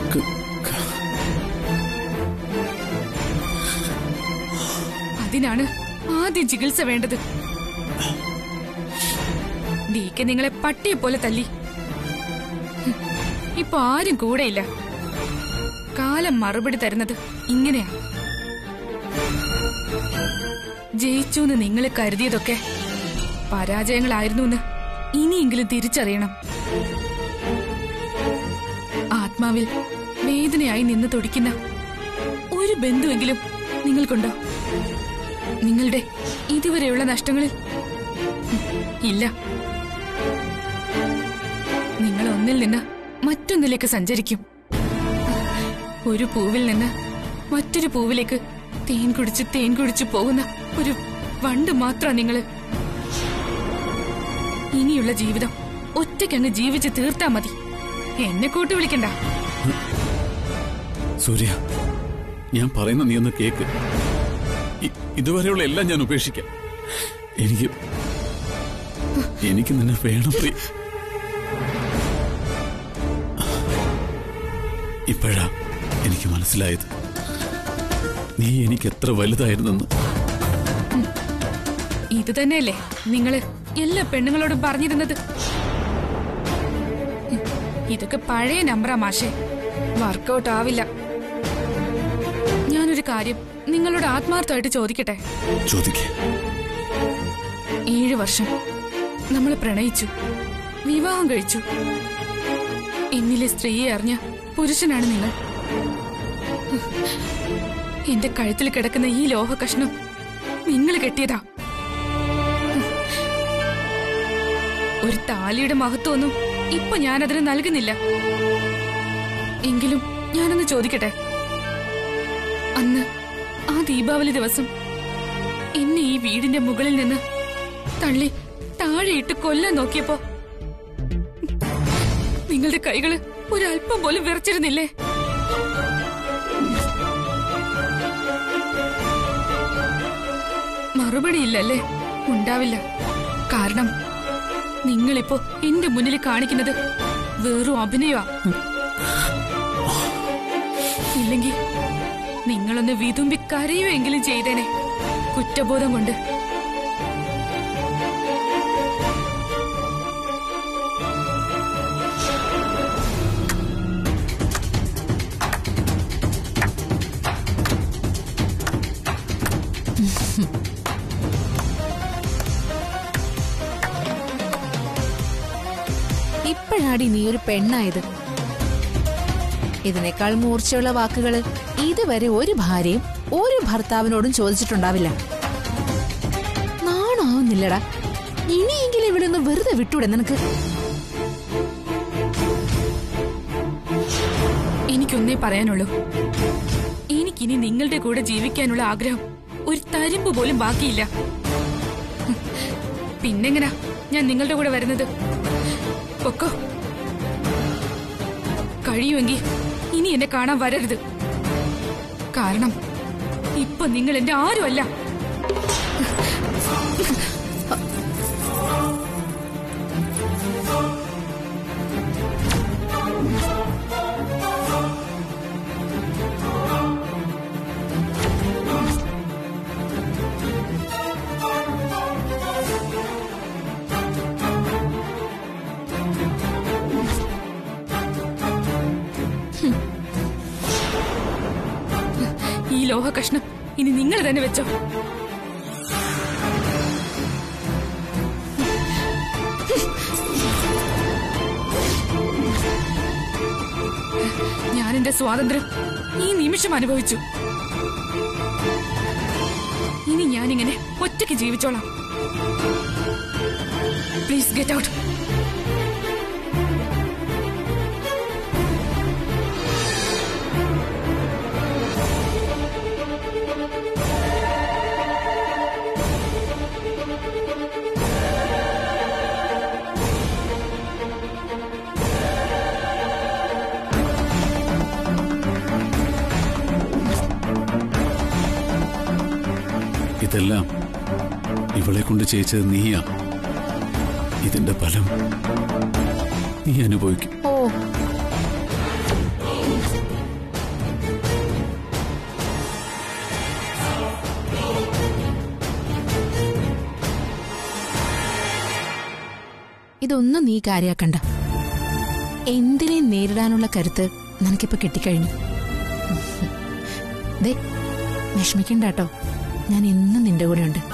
അതിനാണ് ആദ്യം ചികിത്സ വേണ്ടത്. ഡീക്ക് നിങ്ങളെ പട്ടിയെ പോലെ തല്ലി. ഇപ്പൊ ആരും കൂടെയില്ല. കാലം മറുപടി തരുന്നത് ഇങ്ങനെയാ. ജയിച്ചു എന്ന് നിങ്ങൾ കരുതിയതൊക്കെ പരാജയങ്ങളായിരുന്നു എന്ന് ഇനിയെങ്കിലും തിരിച്ചറിയണം. ആത്മാവിൽ വേദനയായി നിന്ന് തുടിക്കുന്ന ഒരു ബന്ധുവെങ്കിലും നിങ്ങൾക്കുണ്ടോ? നിങ്ങളുടെ ഇതുവരെയുള്ള നഷ്ടങ്ങളിൽ ഇല്ല. നിങ്ങൾ ഒന്നിൽ നിന്ന് മറ്റൊന്നിലേക്ക് സഞ്ചരിക്കും. ഒരു പൂവിൽ നിന്ന് മറ്റൊരു പൂവിലേക്ക് തേൻ കുടിച്ച് പോകുന്ന ഒരു വണ്ട് മാത്രം നിങ്ങള്. ഇനിയുള്ള ജീവിതം ഒറ്റയ്ക്കങ്ങ് ജീവിച്ച് തീർത്താ മതി. എന്നെ കൂട്ടി വിളിക്കണ്ട. സൂര്യ, ഞാൻ പറയുന്ന നീ ഒന്ന് കേക്ക്. ഇതുവരെയുള്ള എല്ലാം ഞാൻ ഉപേക്ഷിക്കാം. എനിക്ക് നിന്നെ വേണം. ഇപ്പോഴാ എനിക്ക് മനസ്സിലായത് നീ എനിക്ക് എത്ര വലുതായിരുന്നെന്ന്. ഇത് തന്നെയല്ലേ നിങ്ങള് എല്ലാ പെണ്ണുങ്ങളോടും പറഞ്ഞിരുന്നത്? ഇതൊക്കെ പഴയ നമ്പറാ മാഷേ, വർക്കൗട്ട് ആവില്ല. ഞാനൊരു കാര്യം നിങ്ങളോട് ആത്മാർത്ഥമായിട്ട് ചോദിക്കട്ടെ? ചോദിക്കേ. 7 വർഷം നമ്മൾ പ്രണയിച്ചു, വിവാഹം കഴിച്ചു. എന്നിലെ സ്ത്രീയെ അറിഞ്ഞ പുരുഷനാണ് നിങ്ങൾ. എന്റെ കഴുത്തിൽ കിടക്കുന്ന ഈ ലോഹ കഷ്ണം നിങ്ങൾ കെട്ടിയതാ. ഒരു താലിയുടെ മഹത്വമൊന്നും ഇപ്പൊ ഞാനതിന് നൽകുന്നില്ല. എങ്കിലും ഞാനൊന്ന് ചോദിക്കട്ടെ, അന്ന് ആ ദീപാവലി ദിവസം എന്നെ ഈ വീടിന്റെ മുകളിൽ നിന്ന് തള്ളി താഴെയിട്ട് കൊല്ലാൻ നോക്കിയപ്പോ നിങ്ങളുടെ കൈകള് ഒരല്പം പോലും വിറച്ചിരുന്നില്ലേ? മറുപടിയില്ലല്ലേ? ഉണ്ടാവില്ല. കാരണം നിങ്ങളിപ്പോ എന്റെ മുന്നിൽ കാണിക്കുന്നത് വെറും അഭിനയമാ. ഇല്ലെങ്കിൽ നിങ്ങളൊന്ന് വിതുമ്പി കരയുമെങ്കിലും ചെയ്തേനെ, കുറ്റബോധം കൊണ്ട്. ഇപ്പോഴാടി നീ ഒരു പെണ്ണായത്. ഇതിനേക്കാൾ മൂർച്ചയുള്ള വാക്കുകള് ഇതുവരെ ഒരു ഭാര്യയും ഒരു ഭർത്താവിനോടും ചോദിച്ചിട്ടുണ്ടാവില്ല. നാണാവുന്നില്ലടാ. ഇനിയെങ്കിലും ഇവിടെ ഒന്ന് വെറുതെ വിട്ടൂടെ നിനക്ക്? എനിക്കൊന്നേ പറയാനുള്ളൂ. എനിക്കിനി നിങ്ങളുടെ കൂടെ ജീവിക്കാനുള്ള ആഗ്രഹം ഒരു തരിമ്പ് പോലും ബാക്കിയില്ല. പിന്നെങ്ങനാ ഞാൻ നിങ്ങളുടെ കൂടെ വരുന്നത്? പൊക്കോ. കഴിയുമെങ്കിൽ ഇനി എന്നെ കാണാൻ വരരുത്. കാരണം ഇപ്പൊ നിങ്ങൾ എന്റെ ആരുമല്ല. ഈ ലോഹ കഷ്ണം ഇനി നിങ്ങൾ തന്നെ വെച്ചോ. ഞാൻ എന്റെ സ്വാതന്ത്ര്യം ഈ നിമിഷം അനുഭവിച്ചു. ഇനി ഞാനിങ്ങനെ ഒറ്റയ്ക്ക് ജീവിച്ചോളാം. Please get out. ഇതെല്ലാം ഇവളെ കൊണ്ട് ചെയ്യിച്ചത് നീയാ. ഇതിന്റെ ഫലം നീ അനുഭവിക്കും. ഓ ഇതൊന്നും നീ കാര്യാക്കണ്ട. എന്തിനേം നേരിടാനുള്ള കരുത്ത് നിനക്കിപ്പോ കിട്ടിക്കഴിഞ്ഞു. ദേ വിഷമിക്കണ്ട കേട്ടോ, ഞാൻ എന്നും നിന്റെ കൂടെ ഉണ്ട്.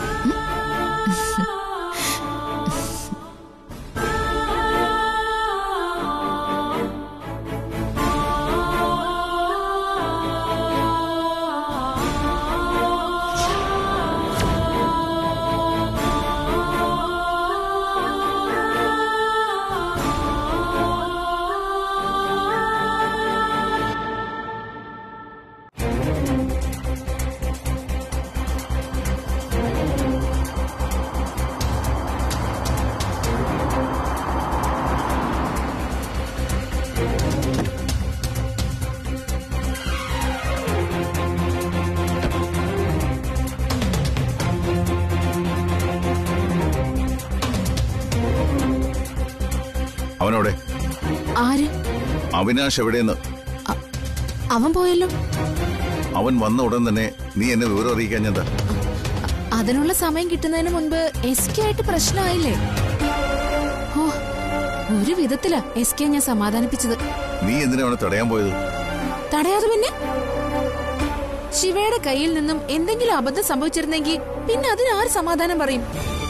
അവനോടെ? ആര്? അവിനാശ് എവിടെയെന്ന്? അവൻ പോയല്ലോ. അവൻ വന്ന ഉടൻ തന്നെ നീ എന്നെ വിവരം അറിയിക്കാൻ എന്താ? അതിനുള്ള സമയം കിട്ടുന്നതിന് മുൻപ് എസ് കെ ആയിട്ട് പ്രശ്നമായില്ലേ? ഓ, ഒരു വിധത്തിലാ എസ് കെ ഞാൻ സമാധാനിപ്പിച്ചത്. നീ എന്തിനാ അവനെ തടയാൻ പോയത്? തടയാതെ പിന്നെ? ശിവയുടെ കയ്യിൽ നിന്നും എന്തെങ്കിലും അബദ്ധം സംഭവിച്ചിരുന്നെങ്കിൽ പിന്നെ അതിന് ആര് സമാധാനം പറയും?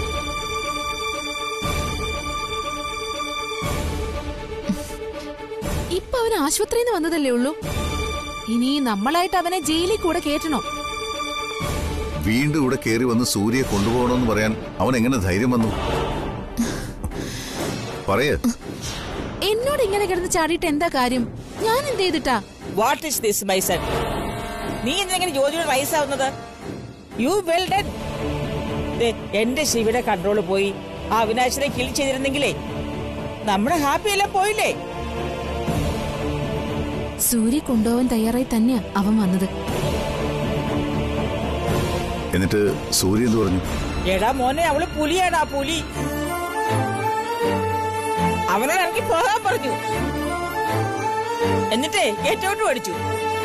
ഇപ്പൊ അവന് ആശുപത്രിയിൽ നിന്ന് വന്നതല്ലേ ഉള്ളൂ. ഇനി നമ്മളായിട്ട് അവനെ ജയിലിൽ കൂടെ കേറ്റണോ? വീണ്ടും ഇവിടെ കയറി വന്ന് സൂര്യയെ കൊണ്ടുപോകണമെന്ന് പറയാൻ അവൻ എങ്ങനെ ധൈര്യം വന്നു? പറയേ. എന്നോട് ഇങ്ങനെ കിടന്ന് ചാടിയിട്ട് എന്താ കാര്യം? ഞാൻ എന്ത് ചെയ്തിട്ടാ? What is this my son? നീ എന്തെങ്കിലും ജോലിയുടെ റൈസാവുന്നത്? You well done. എന്റെ ശിവയുടെ കൺട്രോള് പോയി ആ അവിനാശിനെ കിൽ ചെയ്തിരുന്നെങ്കിലേ നമ്മുടെ ഹാപ്പി എല്ലാം പോയില്ലേ? സൂര്യ കൊണ്ടുപോവാൻ തയ്യാറായി തന്നെയാ അവൻ വന്നത്. എന്നിട്ട് സൂര്യ എന്ത് പറഞ്ഞു? എടാ മോനെ, അവള് പുലിയാടാ, പുലി. അവനോട് ഇറങ്ങി പോകാൻ പറഞ്ഞു. എന്നിട്ടേ ഗേറ്റോട്ട് പഠിച്ചു.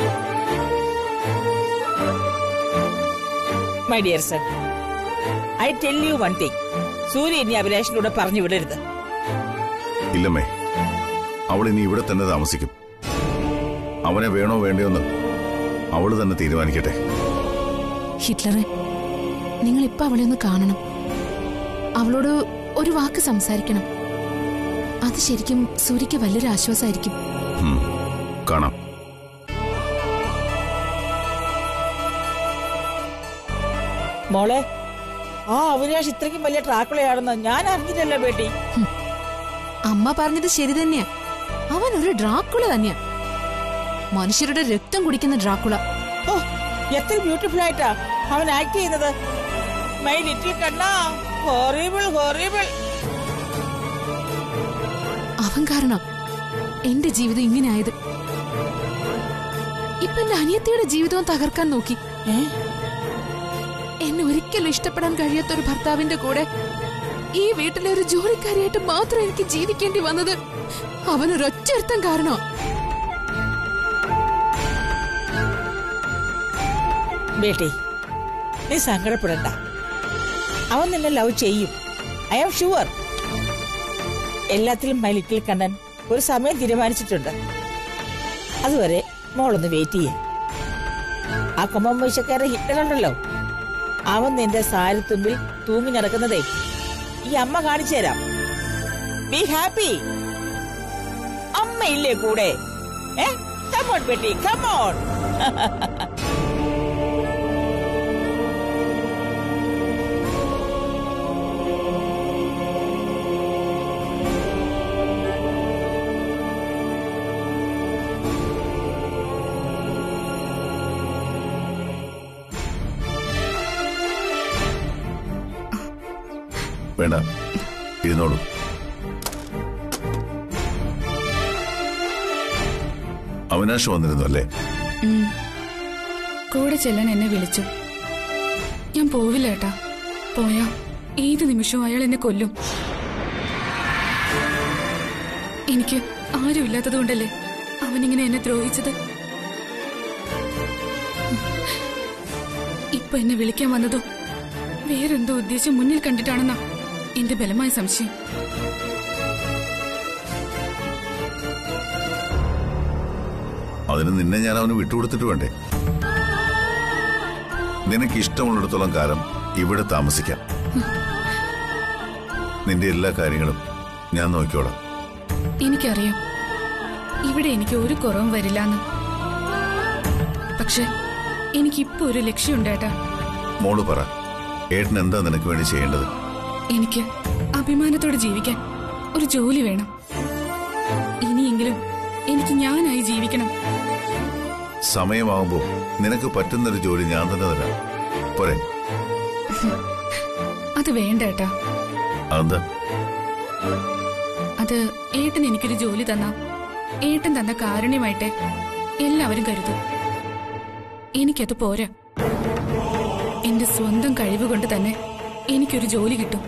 My dear son, I tell you one thing. Surya ഇനി അഭിലാഷിനോട് പറഞ്ഞു വിടരുത്. ഇല്ലമ്മേ, അവൾ ഇനി ഇവിടെ തന്നെ താമസിക്കും. അവനെ വേണോ വേണ്ടയോന്ന് അവള് തന്നെ തീരുമാനിക്കട്ടെ. ഹിറ്റ്ലറെ, നിങ്ങൾ ഇപ്പൊ അവളെ ഒന്ന് കാണണം. അവളോട് ഒരു വാക്ക് സംസാരിക്കണം. അത് ശരിക്കും സൂര്യക്ക് വലിയൊരു ആശ്വാസമായിരിക്കും. കാണാം. മോളെ, ആ അവിനാഷ് ഇത്രയ്ക്കും വലിയ ട്രാക്കുളയാണെന്ന് ഞാൻ അറിഞ്ഞില്ലല്ലോ ബേട്ടി. അമ്മ പറഞ്ഞത് ശരി തന്നെയാ. അവൻ ഒരു ഡ്രാക്കുള തന്നെയാ. മനുഷ്യരുടെ രക്തം കുടിക്കുന്ന ഡ്രാക്കുള. ഓ, എത്ര ബ്യൂട്ടിഫുൾ ആയിട്ടാ അവൻ ആക്ട് ചെയ്യുന്നത്. മൈ ലിറ്റിൽ കണ്ണാ, ഹോറിബിൾ ഹോറിബിൾ. അവൻ കാരണം എന്റെ ജീവിതം ഇങ്ങനെ ആയത്. ഇപ്പൊ എന്റെ അനിയത്തിയുടെ ജീവിതവും തകർക്കാൻ നോക്കി. എന്നെ ഒരിക്കലും ഇഷ്ടപ്പെടാൻ കഴിയാത്ത ഒരു ഭർത്താവിന്റെ കൂടെ ഈ വീട്ടിലെ ഒരു ജോലിക്കാരിയായിട്ട് മാത്രം എനിക്ക് ജീവിക്കേണ്ടി വന്നത് അവനൊരൊറ്റ കാരണോ? ബേട്ടി, നീ സങ്കടപ്പെടണ്ട. അവൻ നിന്നെ ലവ് ചെയ്യും. I am sure. എല്ലാത്തിലും മൈ ലിറ്റിൽ കണ്ണൻ ഒരു സമയം തീരുമാനിച്ചിട്ടുണ്ട്. അതുവരെ മോളൊന്ന് വെയിറ്റ് ചെയ്യ. ആ കൊമ്പം വൈശക്കാരെ ഹിറ്റലുണ്ടല്ലോ, അവൻ നിന്റെ സാരിത്തുമ്പിൽ തൂങ്ങി നടക്കുന്നതേ ഈ അമ്മ കാണിച്ചു തരാം. B happy. അമ്മയില്ലേ കൂടെ? കമോൺ ബേട്ടി, കമോൺ. വേണ്ട, ഇരുന്നോളൂ. അവിനാശ് വന്നിരുന്നു അല്ലേ? കൂടെ ചെല്ലാൻ എന്നെ വിളിച്ചു. ഞാൻ പോവില്ല ഏട്ടാ. പോയാ ഏത് നിമിഷവും അയാൾ എന്നെ കൊല്ലും. എനിക്ക് ആരുമില്ലാത്തത് കൊണ്ടല്ലേ അവനിങ്ങനെ എന്നെ ദ്രോഹിച്ചത്. ഇപ്പൊ എന്നെ വിളിക്കാൻ വന്നതോ വേറെന്തോ ഉദ്ദേശം മുന്നിൽ കണ്ടിട്ടാണെന്നാ എന്റെ ബലമായ സംശയം. അതിന് നിന്നെ ഞാൻ അവന് വിട്ടുകൊടുത്തിട്ട് വേണ്ടേ? നിനക്ക് ഇഷ്ടമുള്ളിടത്തോളം കാലം ഇവിടെ താമസിക്കാം. നിന്റെ എല്ലാ കാര്യങ്ങളും ഞാൻ നോക്കിക്കോളാം. എനിക്കറിയാം ഇവിടെ എനിക്ക് ഒരു കുറവും വരില്ലാന്ന്. പക്ഷെ എനിക്കിപ്പോ ഒരു ലക്ഷ്യമുണ്ട് ഏട്ടാ. മോള് പറ, ഏട്ടൻ എന്താ നിനക്ക് വേണ്ടി ചെയ്യേണ്ടത്? എനിക്ക് അഭിമാനത്തോടെ ജീവിക്കാൻ ഒരു ജോലി വേണം. ഇനിയെങ്കിലും എനിക്ക് ഞാനായി ജീവിക്കണം. സമയമാവുമ്പോ നിനക്ക് പറ്റുന്നൊരു ജോലി ഞാൻ തന്നെ തരാം. പോരെ? അത് വേണ്ട ഏട്ടാ. അതെന്താ? അത് ഏട്ടൻ എനിക്കൊരു ജോലി തന്നാ ഏട്ടൻ തന്ന കാരുണ്യമായിട്ട് എല്ലാവരും കരുതും. എനിക്കത് പോരാ. എന്റെ സ്വന്തം കഴിവുകൊണ്ട് തന്നെ എനിക്കൊരു ജോലി കിട്ടും.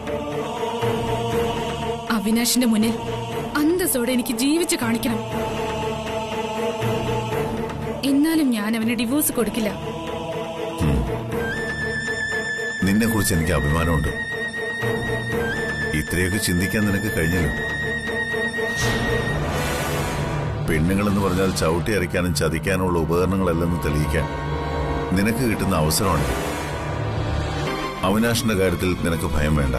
അവിനാശിന്റെ മുന്നിൽ അന്തസ്സോടെ എനിക്ക് ജീവിച്ച് കാണിക്കണം. എന്നാലും ഞാൻ അവന് ഡിവോഴ്സ് കൊടുക്കില്ല. നിന്നെ കുറിച്ച് എനിക്ക് അഭിമാനമുണ്ട്. ഇത്രയൊക്കെ ചിന്തിക്കാൻ നിനക്ക് കഴിഞ്ഞല്ലോ. പെണ്ണുങ്ങളെന്ന് പറഞ്ഞാൽ ചവിട്ടി അരയ്ക്കാനും ചതിക്കാനുള്ള ഉപകരണങ്ങളല്ലെന്ന് തെളിയിക്കാൻ നിനക്ക് കിട്ടുന്ന അവസരമാണ്. അവിനാശിന്റെ കാര്യത്തിൽ നിനക്ക് ഭയം വേണ്ട.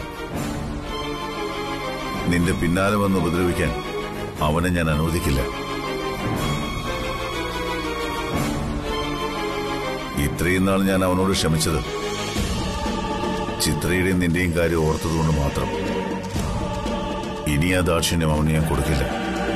നിന്റെ പിന്നാലെ വന്ന് ഉപദ്രവിക്കാൻ അവനെ ഞാൻ അനുവദിക്കില്ല. ഇത്രയും നാൾ ഞാൻ അവനോട് ക്ഷമിച്ചത് ചിത്രയുടെയും നിന്റെയും കാര്യം ഓർത്തതുകൊണ്ട് മാത്രം. ഇനി ആ ദാക്ഷിണ്യം അവന് ഞാൻ കൊടുക്കില്ല.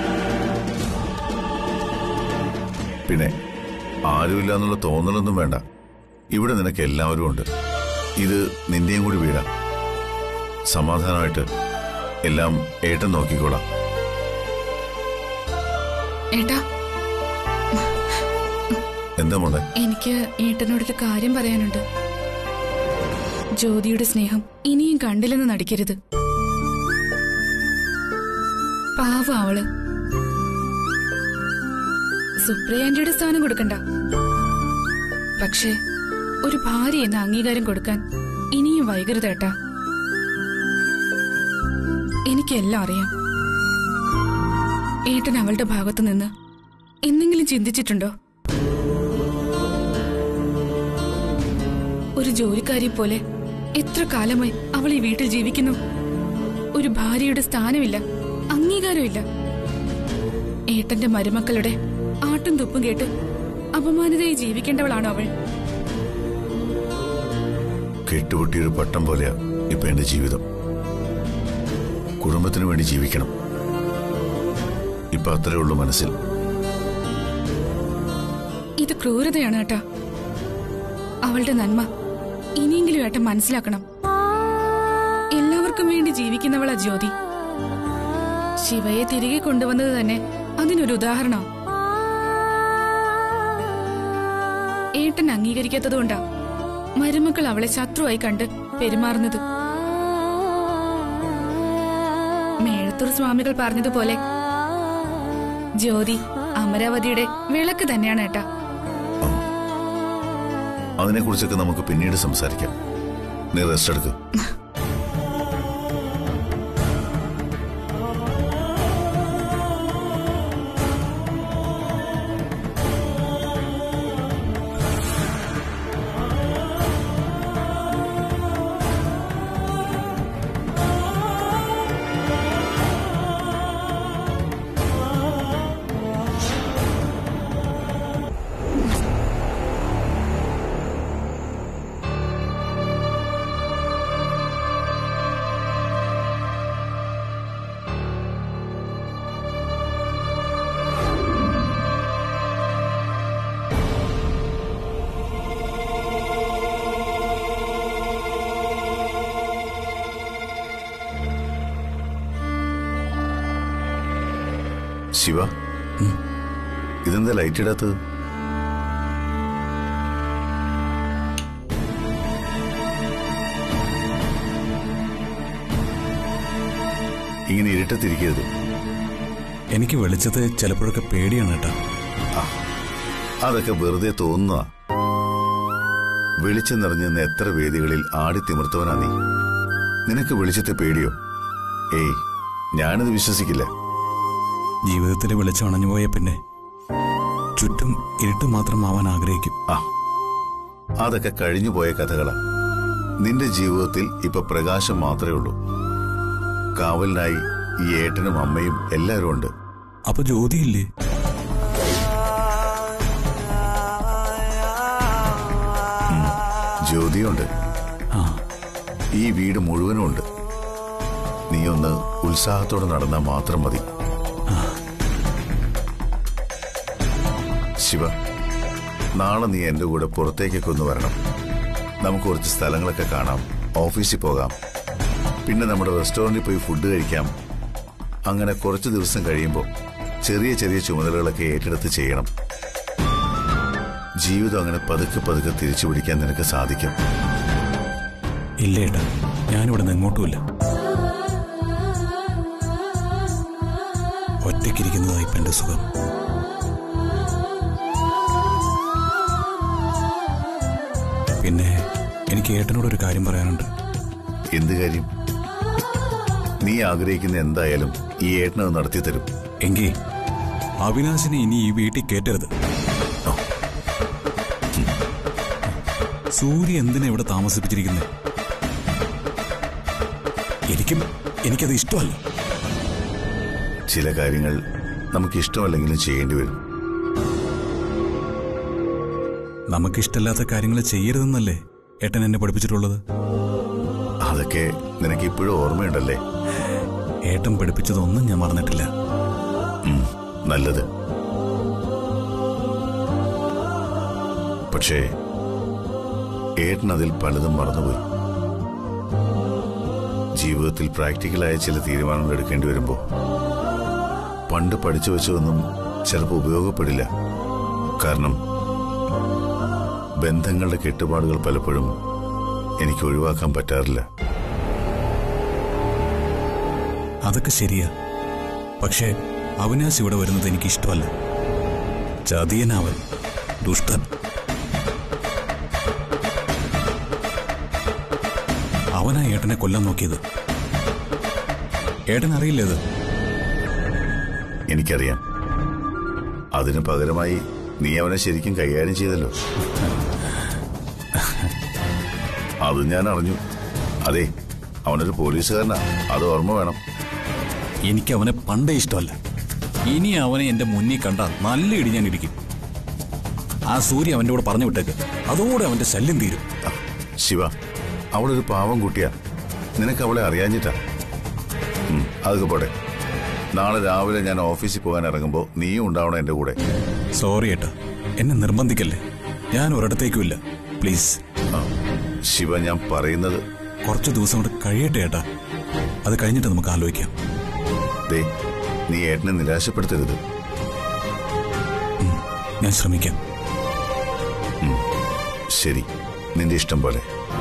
പിന്നെ ആരുമില്ല എന്നുള്ള തോന്നലൊന്നും വേണ്ട. ഇവിടെ നിനക്ക് എല്ലാവരും ഉണ്ട്. ഇത് നിന്റെയും കൂടി വീടാ. സമാധാനമായിട്ട് എല്ലാം ഏട്ടൻ നോക്കിക്കോളാം. ഏട്ടാ, എന്താ മോളെ? എനിക്ക് ഏട്ടനോടൊരു കാര്യം പറയാനുണ്ട്. ജ്യോതിയുടെ സ്നേഹം ഇനിയും കണ്ടില്ലെന്ന് നടിക്കരുത്. പാവ അവള്. സുപ്രിയാന്റിയുടെ സ്ഥാനം കൊടുക്കണ്ട. പക്ഷേ ഒരു ഭാര്യ എന്ന അംഗീകാരം കൊടുക്കാൻ ഇനിയും വൈകരുത് ഏട്ടാ. എനിക്കെല്ലാം അറിയാം. ഏട്ടൻ അവളുടെ ഭാഗത്തു നിന്ന് എന്തെങ്കിലും ചിന്തിച്ചിട്ടുണ്ടോ? ഒരു ജോലിക്കാരി പോലെ എത്ര കാലമായി അവൾ ഈ വീട്ടിൽ ജീവിക്കുന്നു. ഒരു ഭാര്യയുടെ സ്ഥാനമില്ല, അംഗീകാരമില്ല. ഏട്ടന്റെ മരുമക്കളുടെ ആട്ടും തുപ്പും കേട്ട് അപമാനിതയായി ജീവിക്കേണ്ടവളാണോ അവൾ? കെട്ടുപൊട്ടിയൊരു പട്ടം പോലെയാ ഇപ്പൊ എന്റെ ജീവിതം. കുടുംബത്തിന് വേണ്ടി ജീവിക്കണം. ഇപ്പൊ അത്രേ ഉള്ളൂ മനസ്സിൽ. ഇത് ക്രൂരതയാണ് ഏട്ടാ. അവളുടെ നന്മ ഇനിയെങ്കിലും ഏട്ടൻ മനസ്സിലാക്കണം. എല്ലാവർക്കും വേണ്ടി ജീവിക്കുന്നവളാ ജ്യോതി. ശിവയെ തിരികെ കൊണ്ടുവന്നത് തന്നെ അതിനൊരു ഉദാഹരണം. ഏട്ടൻ അംഗീകരിക്കാത്തതുകൊണ്ടാ മരുമക്കൾ അവളെ ശത്രുവായി കണ്ട് പെരുമാറുന്നത്. മേഴത്തൂർ സ്വാമികൾ പറഞ്ഞതുപോലെ ജ്യോതി അമരാവതിയുടെ വിളക്ക് തന്നെയാണ് ഏട്ടാ. അതിനെക്കുറിച്ചൊക്കെ നമുക്ക് പിന്നീട് സംസാരിക്കാം. നീ റെസ്റ്റ് എടുക്ക്. ശിവ, ഇതെന്താ ലൈറ്റ് ഇടാത്തത്? ഇങ്ങനെ ഇരുട്ടത്തിരിക്കരുത്. എനിക്ക് വെളിച്ചത്ത് ചിലപ്പോഴൊക്കെ പേടിയാണ് കേട്ടോ. അതൊക്കെ വെറുതെ തോന്നുക. വെളിച്ചം നിറഞ്ഞെന്ന് എത്ര വേദികളിൽ ആടിത്തിമിർത്തവനാ നീ. നിനക്ക് വെളിച്ചത്തെ പേടിയോ? ഏയ്, ഞാനിത് വിശ്വസിക്കില്ല. ജീവിതത്തിലെ വെളിച്ചം അണഞ്ഞുപോയ പിന്നെ ചുറ്റും ഇരുട്ട് മാത്രമാവാൻ ആഗ്രഹിക്കും. അതൊക്കെ കഴിഞ്ഞു പോയ കഥകളാ. നിന്റെ ജീവിതത്തിൽ ഇപ്പൊ പ്രകാശം മാത്രമേ ഉള്ളൂ. കാവലിനായി ഈ ഏട്ടനും അമ്മയും എല്ലാരും ഉണ്ട്. അപ്പൊ ജ്യോതിയില്ലേ? ജ്യോതിയുണ്ട്. ഈ വീട് മുഴുവനും ഉണ്ട്. നീ ഒന്ന് ഉത്സാഹത്തോടെ നടന്നാൽ മാത്രം മതി. ശിവ, നാളെ നീ എന്റെ കൂടെ പുറത്തേക്കൊക്കെ ഒന്ന് വരണം. നമുക്ക് കുറച്ച് സ്ഥലങ്ങളൊക്കെ കാണാം, ഓഫീസിൽ പോകാം, പിന്നെ നമ്മുടെ റെസ്റ്റോറന്റിൽ പോയി ഫുഡ് കഴിക്കാം. അങ്ങനെ കുറച്ച് ദിവസം കഴിയുമ്പോൾ ചെറിയ ചെറിയ ചുമതലകളൊക്കെ ഏറ്റെടുത്ത് ചെയ്യണം. ജീവിതം അങ്ങനെ പതുക്കെ പതുക്കെ തിരിച്ചു പിടിക്കാൻ നിനക്ക് സാധിക്കും. ഇല്ല ഏട്ടാ, ഞാനിവിടെ നിന്ന് എങ്ങോട്ടുമില്ല. ഒറ്റയ്ക്കിരിക്കുന്നതായി ഇപ്പം എന്റെ സുഖം. പിന്നെ എനിക്ക് ഏട്ടനോടൊരു കാര്യം പറയാനുണ്ട്. എന്ത് കാര്യം? നീ ആഗ്രഹിക്കുന്ന എന്തായാലും ഈ ഏട്ടനത് നടത്തി തരും. എങ്കിൽ അവിനാശിനെ ഇനി ഈ വീട്ടിൽ കേറ്റരുത്. സൂര്യ എന്തിനാ ഇവിടെ താമസിപ്പിച്ചിരിക്കുന്നത്? എനിക്കത് ഇഷ്ടമല്ല. ചില കാര്യങ്ങൾ നമുക്ക് ഇഷ്ടമല്ലെങ്കിലും ചെയ്യേണ്ടി വരും. നമുക്കിഷ്ടമില്ലാത്ത കാര്യങ്ങൾ ചെയ്യരുതെന്നല്ലേ ഏട്ടൻ എന്നെ പഠിപ്പിച്ചിട്ടുള്ളത്? അതൊക്കെ നിനക്ക് ഇപ്പോഴും ഓർമ്മയുണ്ടല്ലേ? ഏട്ടൻ പഠിപ്പിച്ചതൊന്നും ഞാൻ മറന്നിട്ടില്ല. നല്ലത്. പക്ഷേ ഏട്ടൻ അതിൽ പലതും മറന്നുപോയി. ജീവിതത്തിൽ പ്രാക്ടിക്കലായ ചില തീരുമാനങ്ങൾ എടുക്കേണ്ടി വരുമ്പോൾ പണ്ട് പഠിച്ചു വെച്ചതൊന്നും ചിലപ്പോൾ ഉപയോഗപ്പെടില്ല. കാരണം ബന്ധങ്ങളുടെ കെട്ടുപാടുകൾ പലപ്പോഴും എനിക്ക് ഒഴിവാക്കാൻ പറ്റാറില്ല. അതൊക്കെ ശരിയാ. പക്ഷേ അവിനാശ് ഇവിടെ വരുന്നത് എനിക്കിഷ്ടമല്ല. ചതിയനവൻ, ദുഷ്ടൻ. അവനാ ഏട്ടനെ കൊല്ലാൻ നോക്കിയത്. ഏട്ടൻ അറിയില്ലേത്? എനിക്കറിയാം. അതിന് പകരമായി നീ അവനെ ശരിക്കും കൈകാര്യം ചെയ്തല്ലോ. അത് ഞാൻ അറിഞ്ഞു. അതെ, അവനൊരു പോലീസുകാരനാ, അത് ഓർമ്മ വേണം. എനിക്ക് അവനെ പണ്ടേ ഇഷ്ടമല്ല. ഇനി അവനെ എന്റെ മുന്നിൽ കണ്ടാൽ നല്ല ഇടി ഞാൻ ഇടിക്കും. ആ സൂര്യ അവന്റെ കൂടെ പറഞ്ഞു വിട്ടേക്ക്. അതോടെ അവന്റെ ശല്യം തീരും. ശിവ, അവളൊരു പാവം കുട്ടിയാ. നിനക്ക് അവളെ അറിയാഞ്ഞിട്ടാ. അതൊക്കെ പോട്ടെ. നാളെ രാവിലെ ഞാൻ ഓഫീസിൽ പോകാൻ ഇറങ്ങുമ്പോൾ നീയും ഉണ്ടാവണം എന്റെ കൂടെ. സോറി ഏട്ടാ, എന്നെ നിർബന്ധിക്കല്ലേ. ഞാൻ ഒരിടത്തേക്കുമില്ല, പ്ലീസ്. ശിവ, ഞാൻ പറയുന്നത് കുറച്ചു ദിവസം കൊണ്ട് കഴിയട്ടെ ഏട്ടാ. അത് കഴിഞ്ഞിട്ട് നമുക്ക് ആലോചിക്കാം. ദേ, നീ ഏട്ടനെ നിരാശപ്പെടുത്തരുത്. ഞാൻ ശ്രമിക്കാം. ശരി, നിന്റെ ഇഷ്ടം പോലെ.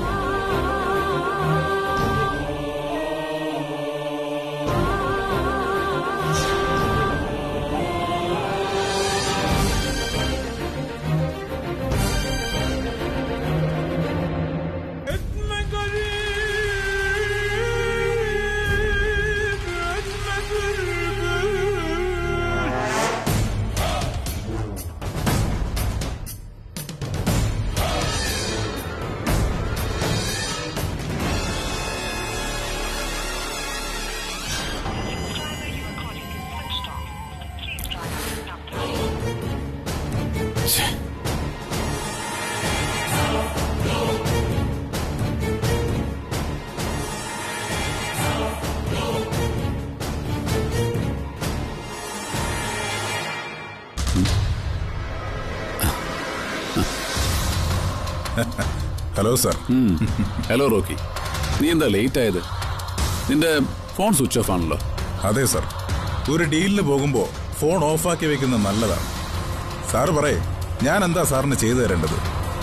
Hello sir. ഹലോ റോക്കി, നീ എന്താ ലേറ്റ് ആയത്? നിന്റെ ഫോൺ സ്വിച്ച് ഓഫ് ആണല്ലോ. അതെ സാർ, ഒരു ഡീലിന് പോകുമ്പോൾ ഫോൺ ഓഫാക്കി വെക്കുന്നത് നല്ലതാണ്. സാറ് പറയേ, ഞാൻ എന്താ സാറിന് ചെയ്തു തരേണ്ടത്?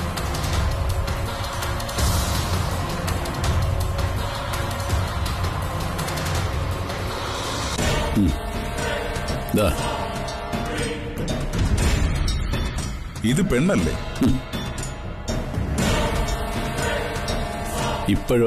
ഇത് പെണ്ണല്ലേ? ഇപ്പോഴോ?